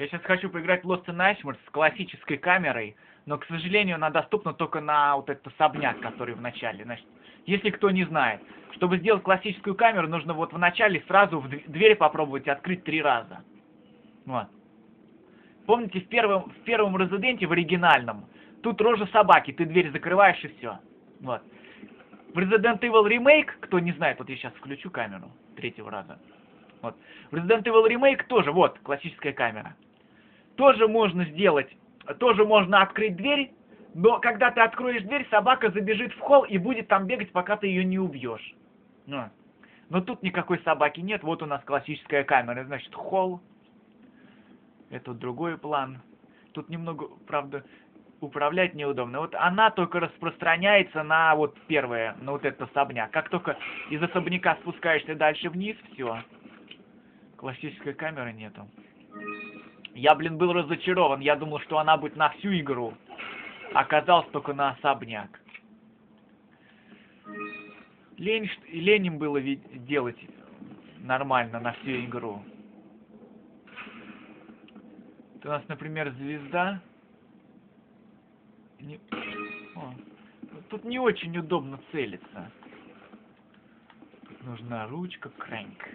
Я сейчас хочу поиграть в Lost in Ashmore с классической камерой, но, к сожалению, она доступна только на вот этот особняк, который в начале. Значит, если кто не знает, чтобы сделать классическую камеру, нужно вот в начале сразу в дверь попробовать открыть 3 раза. Вот. Помните, в первом Резиденте, в оригинальном, тут рожа собаки, ты дверь закрываешь и все. Вот. В Resident Evil Remake, кто не знает, вот я сейчас включу камеру 3-го раза. Вот. В Resident Evil Remake тоже, вот, классическая камера. Тоже можно сделать, тоже можно открыть дверь, но когда ты откроешь дверь, собака забежит в холл и будет там бегать, пока ты ее не убьешь. Но тут никакой собаки нет, вот у нас классическая камера, значит, холл. Это другой план. Тут немного, правда, управлять неудобно. Вот она только распространяется на вот первое, на вот этот особняк. Как только из особняка спускаешься дальше вниз, все. Классической камеры нету. Я, блин, был разочарован. Я думал, что она будет на всю игру. Оказалось только на особняк. Лень им было делать нормально на всю игру. У нас, например, звезда. Тут не очень удобно целиться. Тут нужна ручка, крэнк.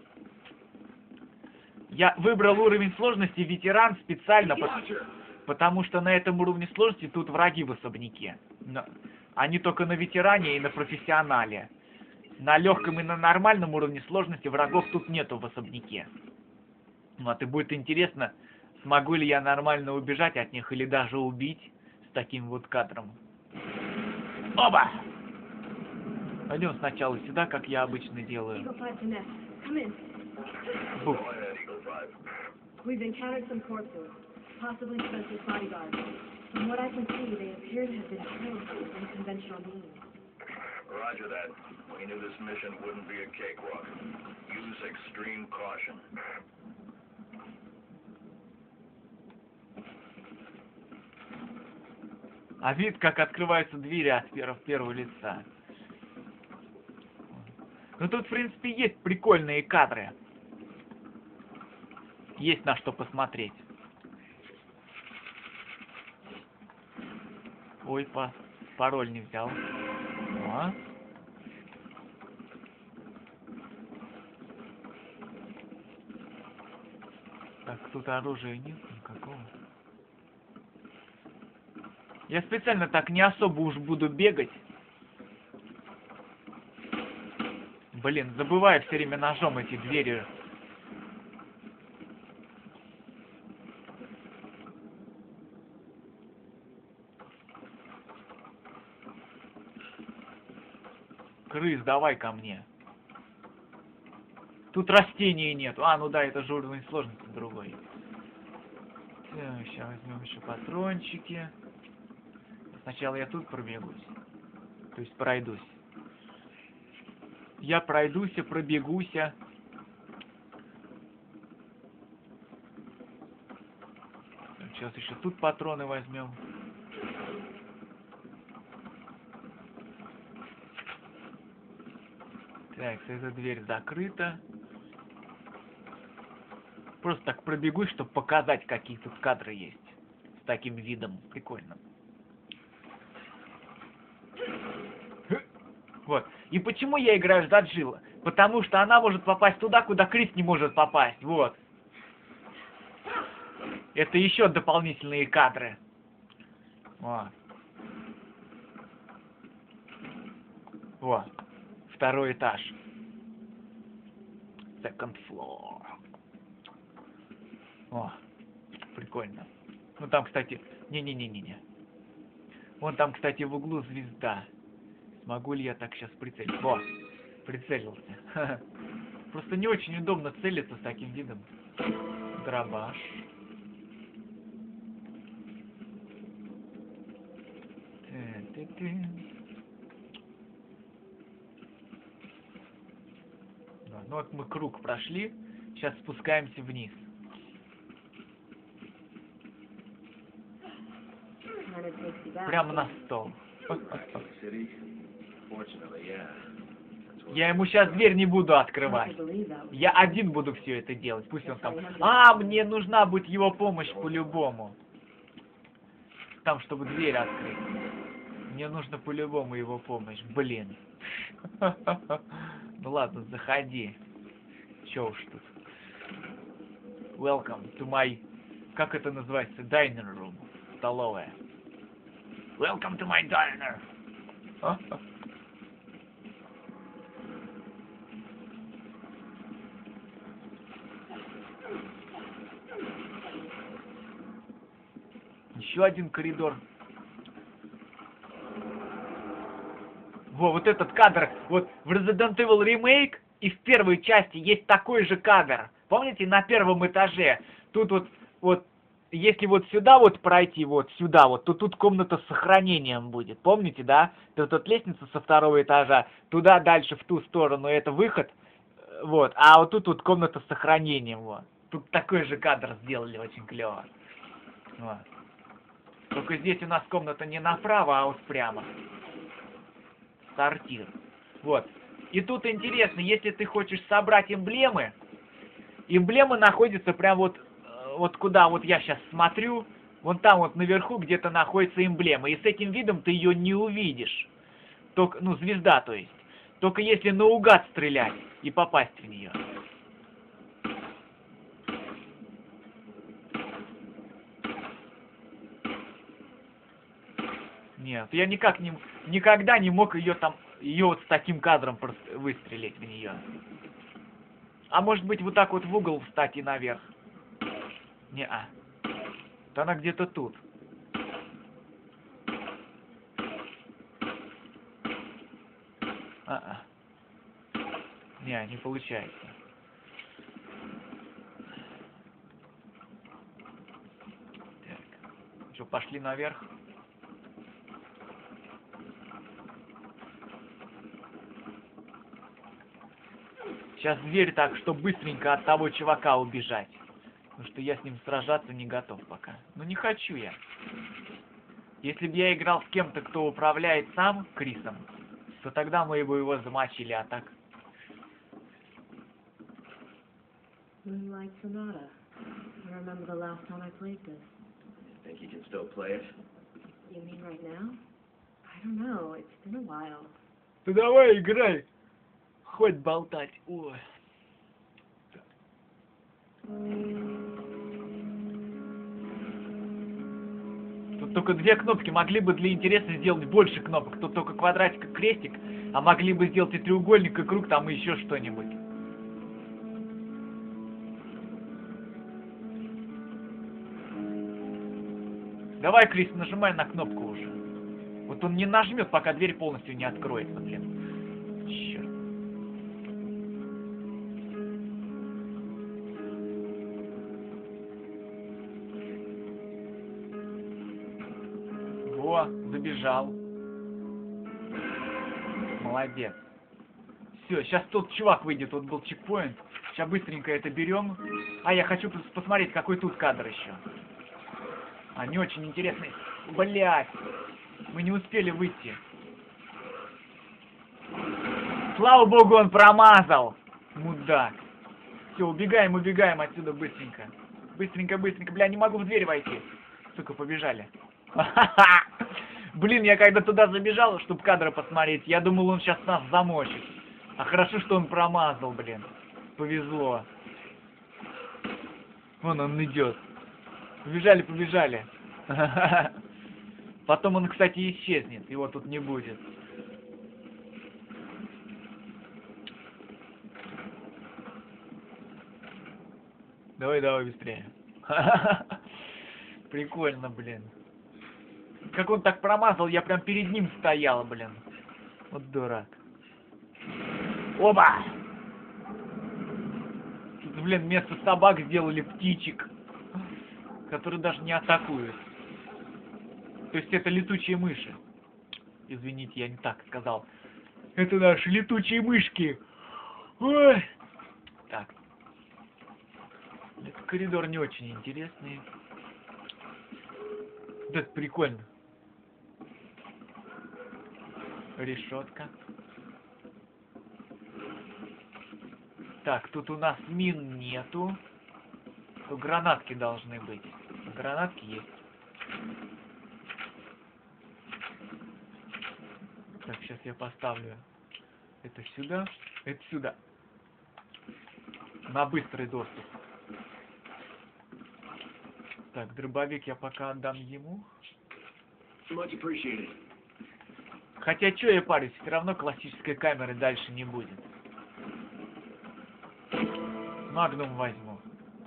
Я выбрал уровень сложности ветеран специально, потому что на этом уровне сложности тут враги в особняке. Но они только на ветеране и на профессионале. На легком и на нормальном уровне сложности врагов тут нету в особняке. Вот, и будет интересно, смогу ли я нормально убежать от них или даже убить с таким вот кадром. Оба! Пойдем сначала сюда, как я обычно делаю. Бух. We've encountered some corpses, possibly Spencer's bodyguards. From what I can see, they appear to have been killed by unconventional means. Roger that. We knew this mission wouldn't be a cakewalk. Use extreme caution. А вид, как открываются двери от первого лица. Ну тут, в принципе, есть прикольные кадры. Есть на что посмотреть. Ой, пароль не взял. О. Так, тут оружия нет никакого. Я специально так не особо уж буду бегать. Блин, забываю все время ножом эти двери. Крыс, давай ко мне. Тут растений нету. А, ну да, это же уровень сложности другой. Так, сейчас возьмем еще патрончики. Сначала я тут пробегусь. То есть пройдусь. Я пройдусь, пробегусь. Сейчас еще тут патроны возьмем. Так, эта дверь закрыта. Просто так пробегусь, чтобы показать, какие тут кадры есть. С таким видом. Прикольно. Вот. И почему я играю за Джилл? Потому что она может попасть туда, куда Крис не может попасть. Вот. Это еще дополнительные кадры. Вот. Вот. Второй этаж. Second floor. О, прикольно. Ну там, кстати... Не-не-не-не-не. Вон там, кстати, в углу звезда. Смогу ли я так сейчас прицелиться? Во, прицелился. Просто не очень удобно целиться с таким видом. Дробаш. Ну вот мы круг прошли. Сейчас спускаемся вниз. Прямо на стол. Я ему сейчас дверь не буду I открывать. believe that. Я один буду все это делать. Пусть он там... А, мне нужна будет его помощь по-любому. Там, чтобы дверь открыть. Мне нужно по-любому его помощь. Блин. Ну ладно, заходи. Чё уж тут. Welcome to my... Как это называется? Dining room. Столовая. Welcome to my diner. Еще один коридор. Во, вот этот кадр. Вот в Resident Evil Remake и в первой части есть такой же кадр. Помните, на первом этаже? Тут вот, если вот сюда вот пройти, вот сюда вот, то тут комната с сохранением будет. Помните, да? Тут лестница со второго этажа, туда дальше в ту сторону, это выход. Вот, а вот тут вот комната с сохранением, вот. Тут такой же кадр сделали, очень клево. Вот. Только здесь у нас комната не направо, а вот прямо. Сортир. Вот. И тут интересно, если ты хочешь собрать эмблемы, эмблемы находятся прям вот куда вот я сейчас смотрю, вон там вот наверху где-то находится эмблема. И с этим видом ты ее не увидишь. Только, ну, звезда, то есть. Только если наугад стрелять и попасть в нее. Нет, я никогда не мог ее вот с таким кадром просто выстрелить в нее. А может быть вот так вот в угол встать и наверх? Не-а. Вот она где-то тут. А-а. Не получается. Так. Что, пошли наверх? Сейчас дверь так, чтобы быстренько от того чувака убежать. Потому что я с ним сражаться не готов пока. Ну не хочу я. Если бы я играл с кем-то, кто управляет сам Крисом, то тогда мы бы его замочили, а так... Moonlight Sonata. I remember the last time I played this. Think you can still play it? You mean right now? I don't know. It's been a while. Ну давай играй. Хоть болтать. Ой. Тут только две кнопки. Могли бы для интереса сделать больше кнопок. Тут только квадратик и крестик. А могли бы сделать и треугольник, и круг, там и еще что-нибудь. Давай, Крис, нажимай на кнопку уже. Вот он не нажмет, пока дверь полностью не откроется, блин. Черт. Во, забежал. Молодец. Все, сейчас тот чувак выйдет, вот был чекпоинт. Сейчас быстренько это берем. А, я хочу посмотреть, какой тут кадр еще. А, не очень интересный. Блять. Мы не успели выйти. Слава богу, он промазал. Мудак. Все, убегаем отсюда быстренько. Быстренько. Бля, не могу в дверь войти. Сука, побежали. Блин, я когда туда забежал, чтобы кадры посмотреть, я думал, он сейчас нас замочит. А хорошо, что он промазал, блин. Повезло. Вон он идет. Побежали. Потом он, кстати, исчезнет. Его тут не будет. Давай, быстрее. Прикольно, блин. Как он так промазал, я прям перед ним стоял, блин. Вот дурак. Оба! Тут, блин, вместо собак сделали птичек, которые даже не атакуют. То есть это летучие мыши. Извините, я не так сказал. Это наши летучие мышки. Ой. Так. Этот коридор не очень интересный. Вот это прикольно. Так, тут у нас мин нету. Тут гранатки должны быть. Гранатки есть. Так, сейчас я поставлю это сюда, это сюда. На быстрый доступ. Так, дробовик я пока отдам ему. Much appreciated. Хотя, что я парюсь, все равно классической камеры дальше не будет. Магнум возьму.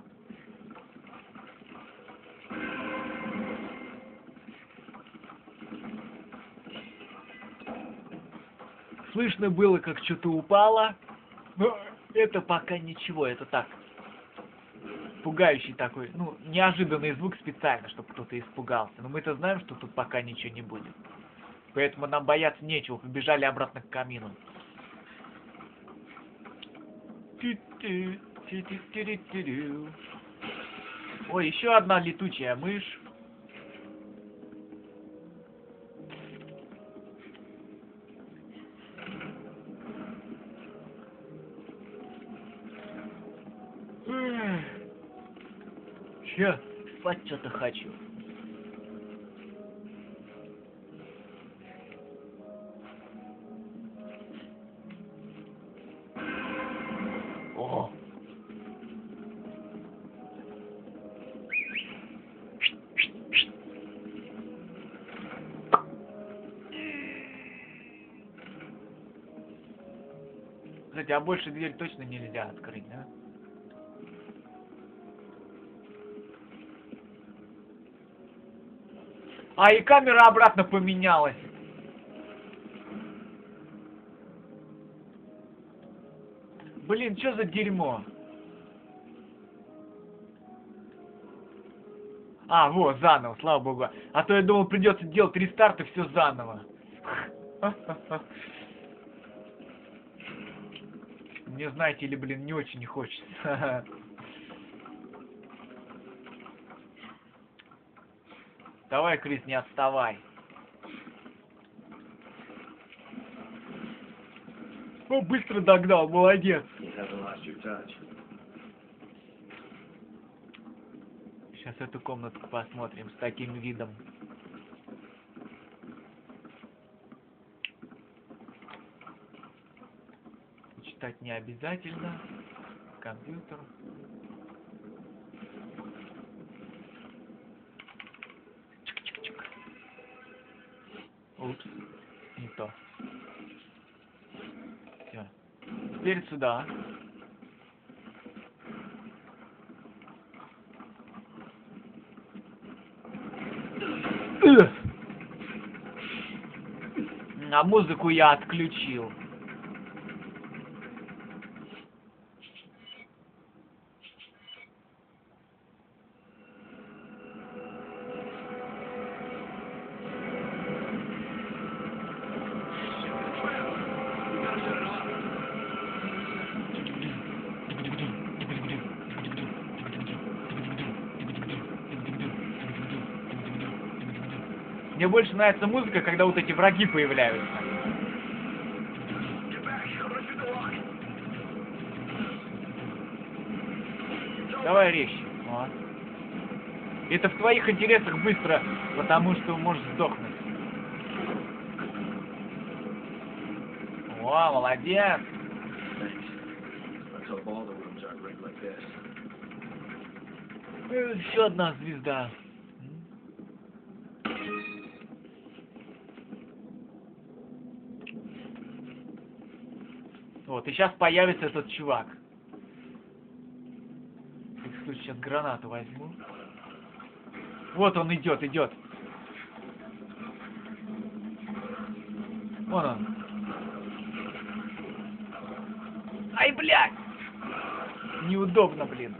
Слышно было, как что-то упало. Но это пока ничего, это так. Пугающий такой, ну, неожиданный звук специально, чтобы кто-то испугался. Но мы-то знаем, что тут пока ничего не будет. Поэтому нам бояться нечего. Побежали обратно к камину. Ой, еще одна летучая мышь. Че? Спать что-то хочу. О! Кстати, а больше дверь точно нельзя открыть, да? А, и камера обратно поменялась. Блин, что за дерьмо? А, вот, заново, слава богу. А то я думал, придется делать рестарт и все заново. Мне, знаете ли, блин, не очень хочется. Давай, Крис, не отставай. О, быстро догнал, молодец. You haven't lost your touch. Сейчас эту комнатку посмотрим с таким видом. Читать не обязательно. Компьютер. Чик-чик-чик. Упс, не то. Все. Теперь сюда. А музыку я отключил. Мне больше нравится музыка, когда вот эти враги появляются. Давай резче. Вот. Это в твоих интересах быстро, потому что можешь сдохнуть. О, молодец. Let's hope all the rooms aren't rigged like this. Еще одна звезда. Вот, и сейчас появится этот чувак. Так, сейчас гранату возьму. Вот он идет, идет. Вон он. Ай, блядь! Неудобно, блин.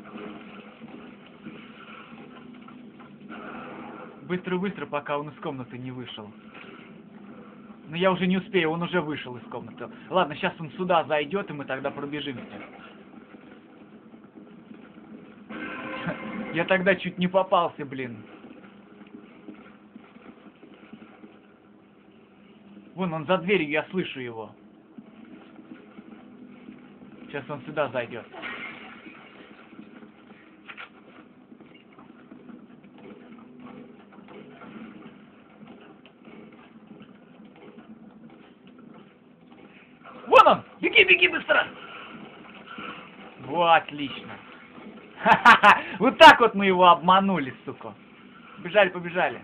Быстро-быстро, пока он из комнаты не вышел. Но я уже не успею, он уже вышел из комнаты. Ладно, сейчас он сюда зайдет, и мы тогда пробежимся. Я тогда чуть не попался, блин. Вон он за дверью, я слышу его. Сейчас он сюда зайдет. Вон он! Беги, беги быстро! Вот, отлично. Ха-ха-ха! Вот так вот мы его обманули, сука. Побежали, побежали.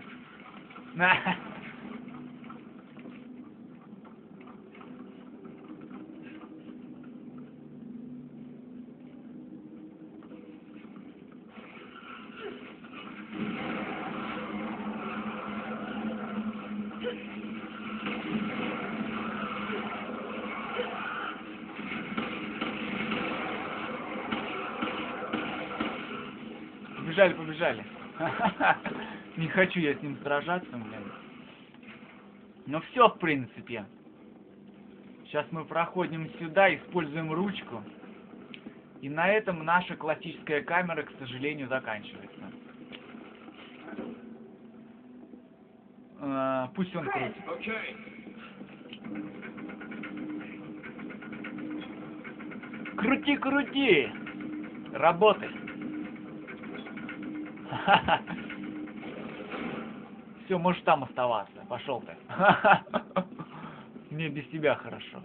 Побежали, побежали. Не хочу я с ним сражаться, блин. Ну все, в принципе. Сейчас мы проходим сюда, используем ручку. И на этом наша классическая камера, к сожалению, заканчивается. Пусть он крутит. Okay. Крути, крути! Работай! Все, можешь там оставаться. Пошел ты. Мне без тебя хорошо.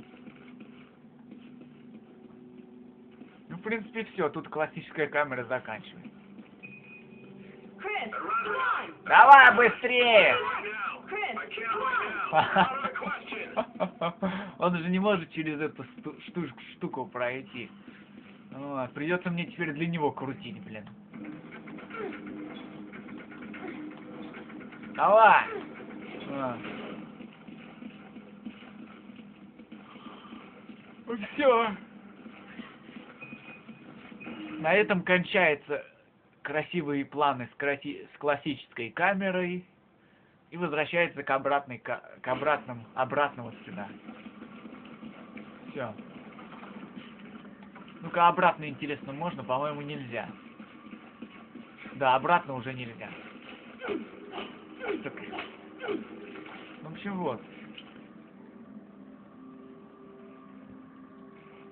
Ну, в принципе, все. Тут классическая камера заканчивается. Chris, come on! Давай быстрее! Chris, I can't come on! right now. Out of the question. Он же не может через эту штуку пройти. Вот, придется мне теперь для него крутить, блин. Давай! Все. На этом кончаются красивые планы с классической камерой и возвращается к обратному сюда. Все. Ну-ка, обратно, интересно, можно? По-моему, нельзя. Да, обратно уже нельзя. В общем, вот.